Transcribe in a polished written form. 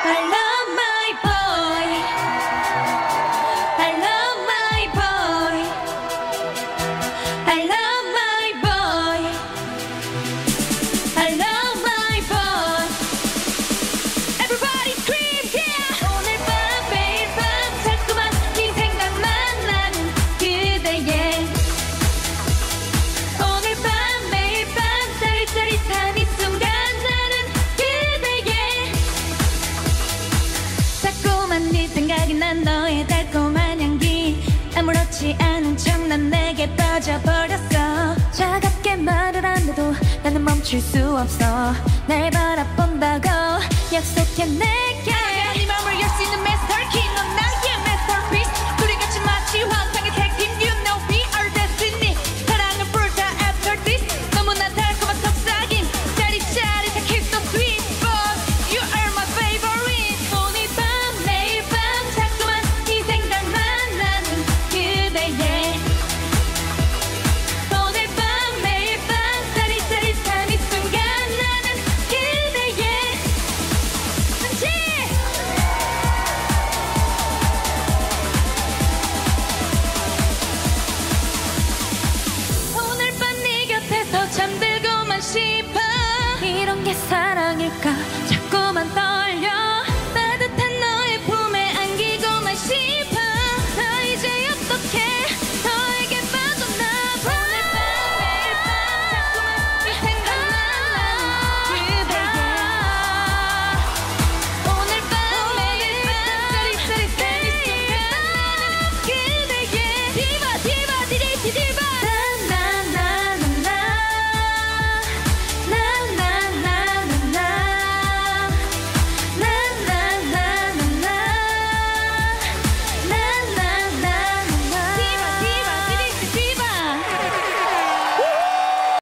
I love my boy. I love my boy. I love my boy. I love my boy. Everybody scream yeah. 오늘 밤 매일 밤 자꾸만 네 생각만 나는 그대의 오늘 밤 매일 밤 짜릿짜릿한 이 순간 나는 그대의 자꾸만 네 생각이 난 너의 달콤한 향기 아무렇지 않은 척 난 내게 빠져버렸어 차갑게 말을 안 해도 나는 멈출 수 없어 날 바라본다고 약속해 내게 네 맘을 열 수 있는 마스터 키 넌 나의 마스터피스 둘이 같이 마치 환상의 택팀 You know we are destiny 사랑은 불타 after this 너무나 달콤한 속삭임 짜릿짜릿한 kiss so sweet But you are my favorite 오늘 밤 매일 밤 자꾸만 이 생각만 나는 그대의 오늘 밤 매일 밤 짜릿짜릿한 이 순간 나는 그대의 오늘 밤 네 곁에서 잠들고만 싶어 이런 게 사랑일까 자꾸만 떠